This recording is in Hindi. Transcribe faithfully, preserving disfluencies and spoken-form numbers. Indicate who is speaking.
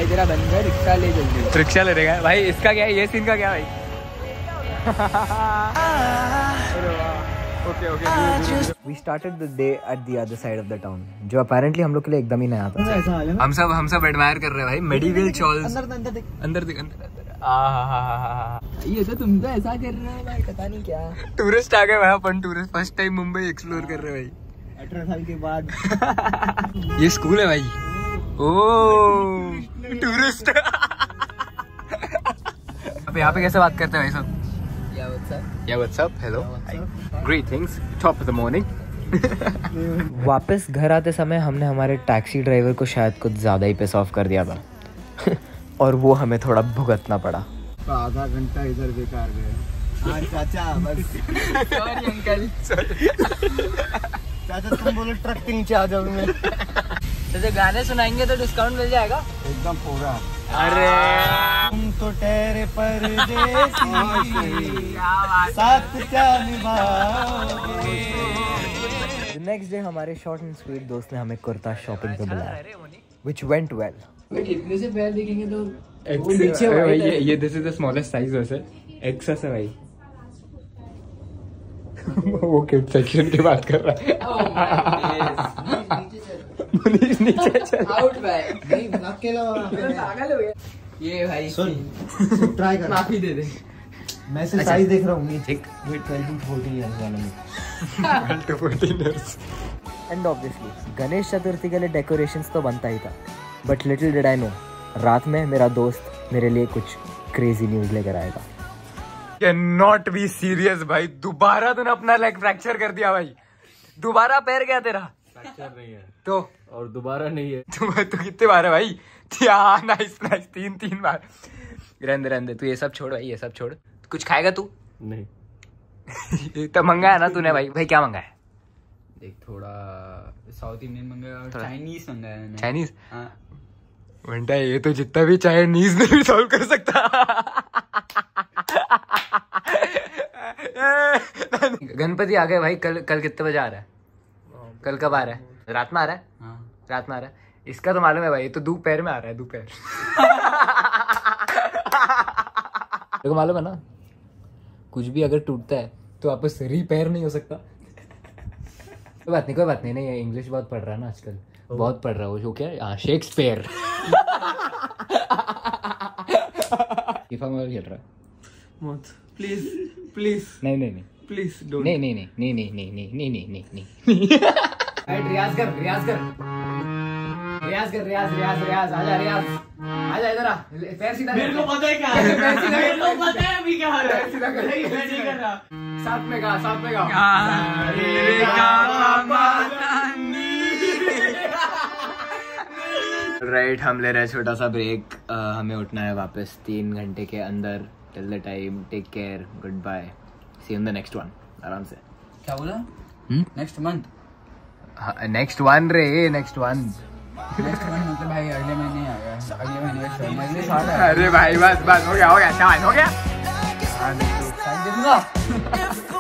Speaker 1: भाई तेरा बन गया, रिक्शा ले जल्दी।
Speaker 2: रिक्शा ले रहेगा भाई। इसका क्या है, ये सीन का क्या भाई? Okay okay.
Speaker 1: We started the day at the other side of the town, जो apparently हम लोग के लिए एकदम ही नया था।
Speaker 2: हम सब हम सब एडमायर कर रहे हैं भाई मेडिवल चॉल्स। अंदर अंदर देख, अंदर देख, अंदर अंदर। आहा,
Speaker 1: ये तो तुम तो ऐसा कर रहे हो भाई, पता नहीं क्या।
Speaker 2: टूरिस्ट आ गए भाई, अपन tourist first time Mumbai explore कर रहे हैं भाई
Speaker 1: अठारह साल के बाद।
Speaker 2: ये स्कूल है भाई। Oh tourist. अब यहाँ पे कैसे बात करते हैं भाई सब?
Speaker 1: या व्हाट्सअप,
Speaker 2: या what's up, hello, greetings, top of the morning.
Speaker 1: वापस घर आते समय हमने हमारे टैक्सी ड्राइवर को शायद कुछ ज़्यादा ही पिस ऑफ कर दिया था और वो हमें थोड़ा भुगतना पड़ा।
Speaker 3: तो आधा घंटा इधर बेकार गए। हाँ चाचा बस।
Speaker 1: सॉरी अंकल,
Speaker 3: चाचा तुम बोलो ट्रक के नीचे आ जाओ। मैं
Speaker 1: तो गाने सुनाएंगे तो डिस्काउंट मिल जाएगा
Speaker 3: एकदम पूरा।
Speaker 2: अरे
Speaker 3: तुम तो ठहरे परदेसी, साथ क्या निभाओगे।
Speaker 1: नेक्स्ट डे हमारे शॉर्ट एंड स्वीट दोस्त ने हमें कुर्ता शॉपिंग पे बुलाया, which went well.
Speaker 4: बट इतने से पैर देखेंगे तो
Speaker 2: नीचे भाई, ये ये this is the smallest size वैसे एक्सेस है भाई। वो किड सेक्शन की बात कर रहा है। मुनीश नीचे चल।
Speaker 4: आउट भाई,
Speaker 3: नहीं अकेला
Speaker 4: पागल हो गया ये भाई।
Speaker 3: सुन ट्राई कर,
Speaker 4: माफी दे दे।
Speaker 3: मैं से साइज देख रहा हूँ नीचे।
Speaker 2: ठीक,
Speaker 3: wait twelve to fourteen years वाला में।
Speaker 2: Twelve to fourteen years.
Speaker 1: And obviously Ganesh Chaturthi के लिए डेकोरेशंस तो बनता ही था, but little did I know रात में मेरा दोस्त मेरे लिए कुछ क्रेजी न्यूज लेकर आएगा।
Speaker 2: कैन नॉट बी सीरियस भाई, दोबारा तूने अपना लेग फ्रैक्चर कर दिया भाई। दोबारा पैर गया तेरा?
Speaker 3: फ्रैक्चर नहीं है
Speaker 2: तो
Speaker 3: और दोबारा नहीं है।
Speaker 2: तुम तो कितने बार है भाई? हाँ नाइस नाइस, तीन तीन बार। रहने रहने तू ये सब छोड़ भाई, ये सब छोड़। कुछ खाएगा तू?
Speaker 3: नहीं।
Speaker 2: तो मंगाया ना तूने भाई? भाई क्या मंगाया?
Speaker 4: देख थोड़ा साउथ इंडियन मंगाया और चाइनीज मंगाया मैंने।
Speaker 2: चाइनीज?
Speaker 4: हाँ
Speaker 2: घंटा ये तो जितना भी चाइनीज नहीं भी सॉल्व कर सकता। गणपति आ गए भाई। कल कल कितने बजे आ रहा है? कल कब आ रहा है? रात में आ रहा है?
Speaker 4: हाँ
Speaker 2: रात में आ रहा है। इसका तो मालूम है भाई, ये तो दोपहर में आ रहा है, दोपहर। देखो मालूम है ना, कुछ भी अगर टूटता है तो वापस रिपेयर नहीं हो सकता। कोई बात नहीं, कोई बात नहीं। नहीं इंग्लिश बहुत पढ़ रहा है ना आजकल, बहुत पढ़ रहा है वो। जो क्या है, हाँ शेक्सपियर। फीफा में खेल रहा है।
Speaker 4: मत प्लीज प्लीज
Speaker 2: नहीं नहीं नहीं
Speaker 4: प्लीज डोंट।
Speaker 2: नहीं नहीं नहीं नहीं नहीं नहीं नहीं नहीं नहीं नहीं नहीं।
Speaker 4: रियाज कर रियाज कर रियाज कर रियाज रियाज रियाज आजा रियाज आजा इधर आ। पैर सीधा मेरे को पता है क्या है। पैर सीधा मेरे को पता है अभी क्या हाल है। सीधा कर नहीं मैं नहीं कर रहा। साथ में गा साथ में गा।
Speaker 2: राइट, हम ले रहे हैं छोटा सा ब्रेक। हमें उठना है वापस तीन घंटे के अंदर। Till the time take care, good bye, see you in the next one. आराम से।
Speaker 4: क्या बोला? Next month?
Speaker 2: नेक्स्ट वन रे, नेक्स्ट वन।
Speaker 4: नेक्स्ट मंथ मतलब भाई अगले महीने आएगा। अगले महीने का शो महीने साल है।
Speaker 2: अरे भाई बस बस हो गया हो गया, हो गया।
Speaker 4: देखूंगा।